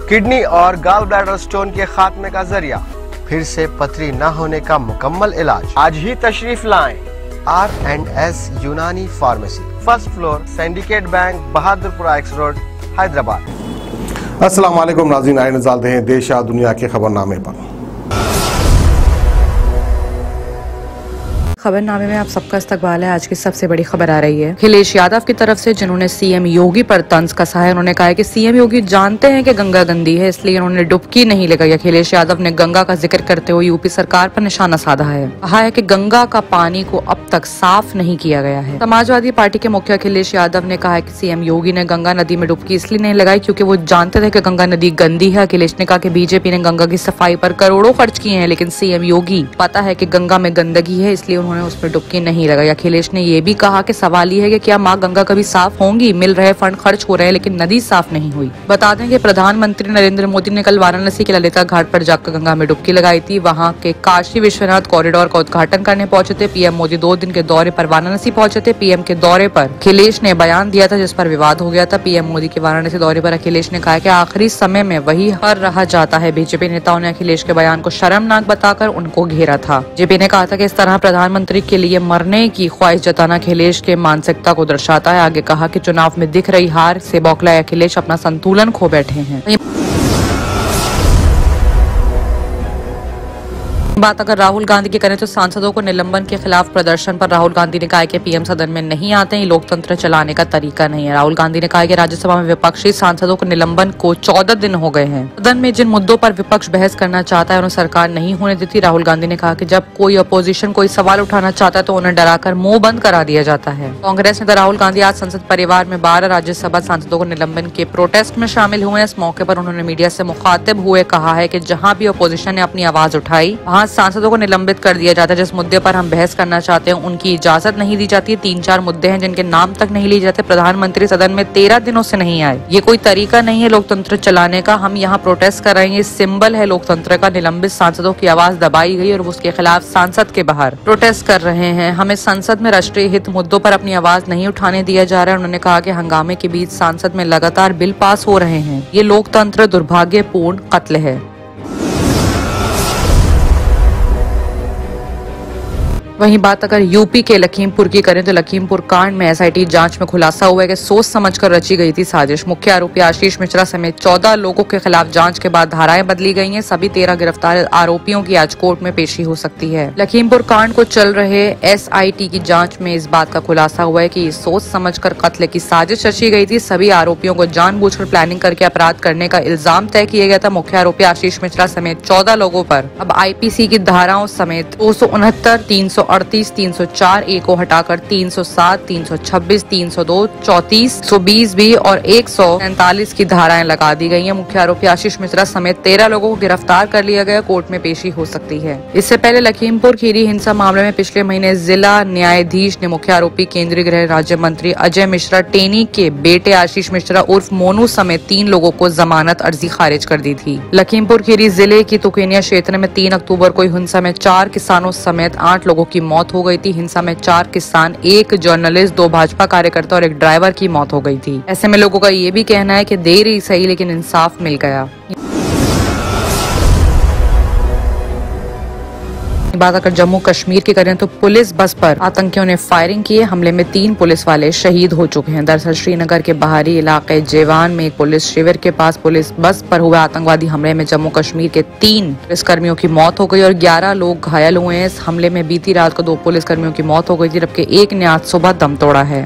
Kidney और gall bladder stone के खात्मे का जरिया, फिर से पथरी न होने का मुकम्मल इलाज। आज ही तशरीफ लाएं R&S Unani pharmacy, first floor, syndicate bank, Bahadurpura X road, Hyderabad. अस्सलाम वालेकुम नाज़रीन, आए नज़ारते हैं देश या दुनिया के खबरनामे पर। खबरनामे में आप सबका इस्तकबाल है। आज की सबसे बड़ी खबर आ रही है अखिलेश यादव की तरफ से, जिन्होंने सीएम योगी पर तंज कसा है। उन्होंने कहा है कि सीएम योगी जानते हैं कि गंगा गंदी है, इसलिए उन्होंने डुबकी नहीं लगाई। अखिलेश यादव ने गंगा का जिक्र करते हुए यूपी सरकार पर निशाना साधा है। कहा है कि गंगा का पानी को अब तक साफ नहीं किया गया है। समाजवादी पार्टी के मुखिया अखिलेश यादव ने कहा है कि सीएम योगी ने गंगा नदी में डुबकी इसलिए नहीं लगाई क्योंकि वो जानते थे कि गंगा नदी गंदी है। अखिलेश ने कहा कि बीजेपी ने गंगा की सफाई पर करोड़ों खर्च किए हैं, लेकिन सीएम योगी पता है कि गंगा में गंदगी है, इसलिए उन्होंने उसमें डुबकी नहीं लगाई। अखिलेश ने ये भी कहा कि सवाल ये है कि क्या माँ गंगा कभी साफ होंगी? मिल रहे फंड खर्च हो रहे हैं लेकिन नदी साफ नहीं हुई। बता दें कि प्रधानमंत्री नरेंद्र मोदी ने कल वाराणसी के ललिता घाट पर जाकर गंगा में डुबकी लगाई थी। वहां के काशी विश्वनाथ कॉरिडोर का उद्घाटन करने पहुंचे थे। पीएम मोदी 2 दिन के दौरे पर वाराणसी पहुंचे थे। पीएम के दौरे पर अखिलेश ने बयान दिया था जिस पर विवाद हो गया था। पीएम मोदी के वाराणसी दौरे पर अखिलेश ने कहा कि आखिरी समय में वही हर रहा जाता है। बीजेपी नेताओं ने अखिलेश के बयान को शर्मनाक बताकर उनको घेरा था। जेपी ने कहा था कि इस तरह प्रधानमंत्री के लिए मरने की ख्वाहिश जताना अखिलेश के मानसिकता को दर्शाता है। आगे कहा कि चुनाव में दिख रही हार से बौखलाए अखिलेश अपना संतुलन खो बैठे हैं। बात अगर राहुल गांधी की करें तो सांसदों को निलंबन के खिलाफ प्रदर्शन पर राहुल गांधी ने कहा कि पीएम सदन में नहीं आते हैं, लोकतंत्र चलाने का तरीका नहीं है। राहुल गांधी ने कहा कि राज्यसभा में विपक्षी सांसदों को निलंबन को 14 दिन हो गए हैं। सदन में जिन मुद्दों पर विपक्ष बहस करना चाहता है उन्हें सरकार नहीं होने देती। राहुल गांधी ने कहा कि जब कोई अपोजिशन कोई सवाल उठाना चाहता है तो उन्हें डराकर मुंह बंद करा दिया जाता है। कांग्रेस नेता राहुल गांधी आज संसद परिवार में 12 राज्यसभा सांसदों को निलंबन के प्रोटेस्ट में शामिल हुए। इस मौके पर उन्होंने मीडिया से मुखातिब हुए कहा है कि जहाँ भी अपोजिशन ने अपनी आवाज उठाई वहाँ सांसदों को निलंबित कर दिया जाता है। जिस मुद्दे पर हम बहस करना चाहते हैं उनकी इजाजत नहीं दी जाती है। 3-4 मुद्दे हैं जिनके नाम तक नहीं लिए जाते। प्रधानमंत्री सदन में 13 दिनों से नहीं आए। ये कोई तरीका नहीं है लोकतंत्र चलाने का। हम यहाँ प्रोटेस्ट कर रहे हैं, ये सिंबल है लोकतंत्र का। निलंबित सांसदों की आवाज दबाई गई और उसके खिलाफ सांसद के बाहर प्रोटेस्ट कर रहे हैं। हमें संसद में राष्ट्रीय हित मुद्दों पर अपनी आवाज नहीं उठाने दिया जा रहा है। उन्होंने कहा कि हंगामे के बीच संसद में लगातार बिल पास हो रहे हैं। ये लोकतंत्र दुर्भाग्यपूर्ण कत्ल है। वहीं बात अगर यूपी के लखीमपुर की करें तो लखीमपुर कांड में एसआईटी जांच में खुलासा हुआ है कि सोच समझकर रची गई थी साजिश। मुख्य आरोपी आशीष मिश्रा समेत 14 लोगों के खिलाफ जांच के बाद धाराएं बदली गई हैं। सभी 13 गिरफ्तार आरोपियों की आज कोर्ट में पेशी हो सकती है। लखीमपुर कांड को चल रहे एसआईटी की जांच में इस बात का खुलासा हुआ है कि सोच समझकर कत्ल की साजिश रची गई थी। सभी आरोपियों को जानबूझकर प्लानिंग करके अपराध करने का इल्जाम तय किया गया था। मुख्य आरोपी आशीष मिश्रा समेत 14 लोगों पर अब आईपीसी की धाराओं समेत 269, 338, 304 ए को हटाकर 307, 326, 302, 34, 120 बी और 143 की धाराएं लगा दी गई हैं। मुख्य आरोपी आशीष मिश्रा समेत 13 लोगों को गिरफ्तार कर लिया गया। कोर्ट में पेशी हो सकती है। इससे पहले लखीमपुर खीरी हिंसा मामले में पिछले महीने जिला न्यायाधीश ने मुख्य आरोपी केंद्रीय गृह राज्य मंत्री अजय मिश्रा टेनी के बेटे आशीष मिश्रा उर्फ मोनू समेत 3 लोगों को जमानत अर्जी खारिज कर दी थी। लखीमपुर खीरी जिले की तुकेनिया क्षेत्र में 3 अक्टूबर को हिंसा में 4 किसानों समेत 8 लोगों की मौत हो गई थी। हिंसा में 4 किसान, 1 जर्नलिस्ट, 2 भाजपा कार्यकर्ता और 1 ड्राइवर की मौत हो गई थी। ऐसे में लोगों का ये भी कहना है कि देर ही सही लेकिन इंसाफ मिल गया। बात अगर जम्मू कश्मीर की करें तो पुलिस बस पर आतंकियों ने फायरिंग की है। हमले में 3 पुलिस वाले शहीद हो चुके हैं। दरअसल श्रीनगर के बाहरी इलाके जेवान में एक पुलिस शिविर के पास पुलिस बस पर हुए आतंकवादी हमले में जम्मू कश्मीर के 3 पुलिसकर्मियों की मौत हो गई और 11 लोग घायल हुए हैं। इस हमले में बीती रात को 2 पुलिसकर्मियों की मौत हो गई थी, जबकि एक ने आज सुबह दम तोड़ा है।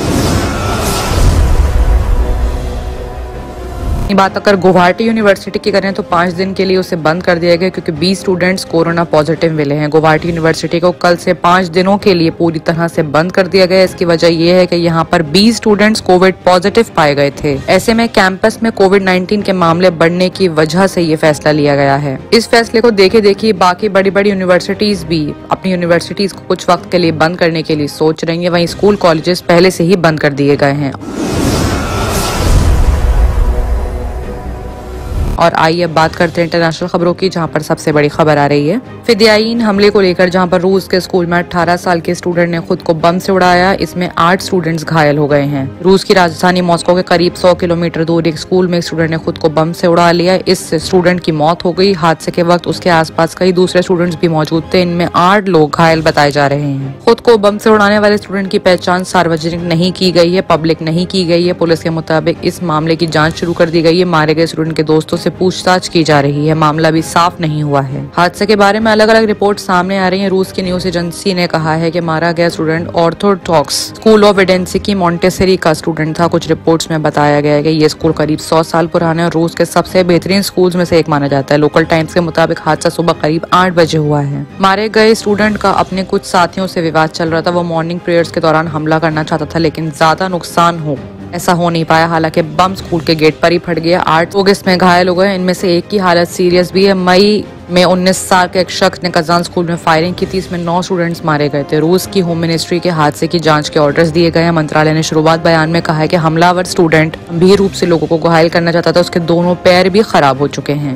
बात अगर गुवाहाटी यूनिवर्सिटी की करें तो 5 दिन के लिए उसे बंद कर दिया गया क्योंकि 20 स्टूडेंट्स कोरोना पॉजिटिव मिले हैं। गुवाहाटी यूनिवर्सिटी को कल से 5 दिनों के लिए पूरी तरह से बंद कर दिया गया। इसकी वजह यह है कि यहाँ पर 20 स्टूडेंट्स कोविड पॉजिटिव पाए गए थे। ऐसे में कैंपस में कोविड-19 के मामले बढ़ने की वजह से ये फैसला लिया गया है। इस फैसले को देखिए बाकी बड़ी बड़ी यूनिवर्सिटीज भी अपनी यूनिवर्सिटीज को कुछ वक्त के लिए बंद करने के लिए सोच रही है। वहीं स्कूल कॉलेजेस पहले से ही बंद कर दिए गए हैं। और आइए अब बात करते हैं इंटरनेशनल खबरों की, जहां पर सबसे बड़ी खबर आ रही है फिदियाइन हमले को लेकर, जहां पर रूस के स्कूल में 18 साल के स्टूडेंट ने खुद को बम से उड़ाया। इसमें 8 स्टूडेंट्स घायल हो गए हैं। रूस की राजधानी मॉस्को के करीब 100 किलोमीटर दूर एक स्कूल में एक स्टूडेंट ने खुद को बम से उड़ा लिया। इस स्टूडेंट की मौत हो गई। हादसे के वक्त उसके आसपास कई दूसरे स्टूडेंट्स भी मौजूद थे। इनमें 8 लोग घायल बताए जा रहे हैं। खुद को बम से उड़ाने वाले स्टूडेंट की पहचान सार्वजनिक नहीं की गई है, पब्लिक नहीं की गई है। पुलिस के मुताबिक इस मामले की जांच शुरू कर दी गई है। मारे गए स्टूडेंट के दोस्तों से पूछताछ की जा रही है। मामला भी साफ नहीं हुआ है। हादसे के बारे में अलग अलग रिपोर्ट सामने आ रही है। रूस की न्यूज एजेंसी ने कहा है कि मारा गया स्टूडेंट ऑर्थोडॉक्स स्कूल ऑफ एडेंसी की मॉन्टेसरी का स्टूडेंट था। कुछ रिपोर्ट्स में बताया गया है कि ये स्कूल करीब 100 साल पुराना है और रूस के सबसे बेहतरीन स्कूल्स में से एक माना जाता है। लोकल टाइम्स के मुताबिक हादसा सुबह करीब 8 बजे हुआ है। मारे गए स्टूडेंट का अपने कुछ साथियों से विवाद चल रहा था। वो मॉर्निंग प्रेयर्स के दौरान हमला करना चाहता था, लेकिन ज्यादा नुकसान ऐसा हो नहीं पाया। हालांकि बम स्कूल के गेट पर ही फट गया। 8 लोग इसमें घायल हो गए। इनमें से एक की हालत सीरियस भी है। मई में 19 साल के एक शख्स ने कजान स्कूल में फायरिंग की थी। इसमें 9 स्टूडेंट्स मारे गए थे। रूस की होम मिनिस्ट्री के हादसे की जांच के ऑर्डर्स दिए गए हैं। मंत्रालय ने शुरुआत बयान में कहा है कि हमलावर स्टूडेंट गंभीर रूप से लोगों को घायल करना चाहता था। उसके दोनों पैर भी खराब हो चुके हैं।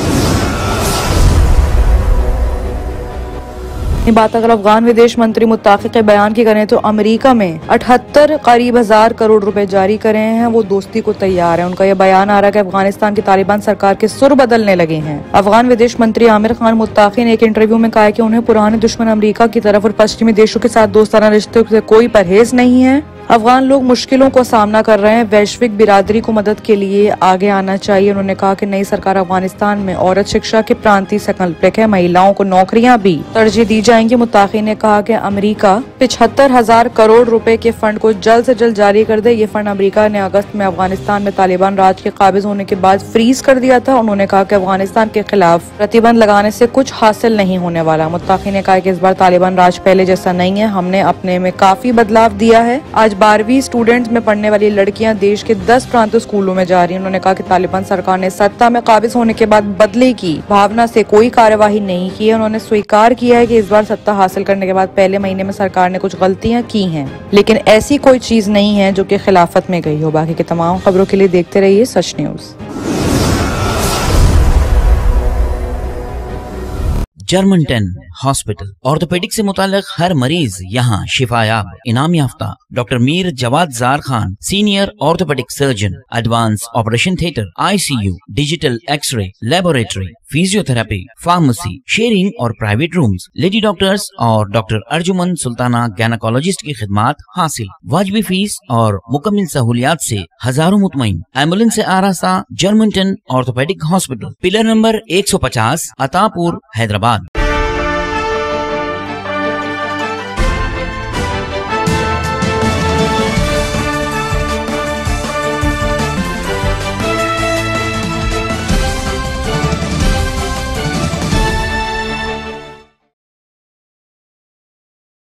बात अगर अफगान विदेश मंत्री मुत्ताफिक के बयान की करें तो अमेरिका में 78 करीब 1000 करोड़ रुपए जारी करे हैं। वो दोस्ती को तैयार है। उनका यह बयान आ रहा है कि अफगानिस्तान की तालिबान सरकार के सुर बदलने लगे हैं। अफगान विदेश मंत्री आमिर खान मुत्ताकी ने एक इंटरव्यू में कहा है कि उन्हें पुराने दुश्मन अमेरिका की तरफ और पश्चिमी देशों के साथ दोस्ताना रिश्तों से कोई परहेज नहीं है। अफगान लोग मुश्किलों को सामना कर रहे हैं। वैश्विक बिरादरी को मदद के लिए आगे आना चाहिए। उन्होंने कहा कि नई सरकार अफगानिस्तान में औरत शिक्षा के प्रांतीय संकल्प है। महिलाओं को नौकरियां भी तरजीह दी जाएंगी। मुत्ताकी ने कहा कि अमेरिका 75,000 करोड़ रुपए के फंड को जल्द से जल्द जारी कर दे। ये फंड अमेरिका ने अगस्त में अफगानिस्तान में तालिबान राज के काबिज होने के बाद फ्रीज कर दिया था। उन्होंने कहा कि अफगानिस्तान के खिलाफ प्रतिबंध लगाने से कुछ हासिल नहीं होने वाला। मुत्ताकी ने कहा कि इस बार तालिबान राज पहले जैसा नहीं है। हमने अपने में काफी बदलाव दिया है। आज 12वीं स्टूडेंट्स में पढ़ने वाली लड़कियां देश के 10 प्रांतीय स्कूलों में जा रही हैं। उन्होंने कहा कि तालिबान सरकार ने सत्ता में काबिज होने के बाद बदले की भावना से कोई कार्यवाही नहीं की है। उन्होंने स्वीकार किया है कि इस बार सत्ता हासिल करने के बाद पहले महीने में सरकार ने कुछ गलतियां की हैं, लेकिन ऐसी कोई चीज नहीं है जो कि खिलाफत में गई हो। बाकी की तमाम खबरों के लिए देखते रहिए Sach news. German 10 hospital orthopaedic से मुताल्लिक हर मरीज यहाँ शिफायाब। इनाम याफ्ता doctor Mir Jawad Zar Khan, senior orthopaedic surgeon, advance operation theatre, ICU, digital xray, laboratory, physiotherapy, pharmacy, sharing और प्राइवेट रूम्स, लेडी डॉक्टर्स और डॉक्टर अर्जुमन सुल्ताना गैनाकोलॉजिस्ट की खिदमात हासिल। वाजिबी फीस और मुकम्मल सहूलियात से हजारों मुतमईन। एम्बुलेंस से आरास्ता German 10 orthopaedic hospital, pillar number 150, Attapur, Hyderabad.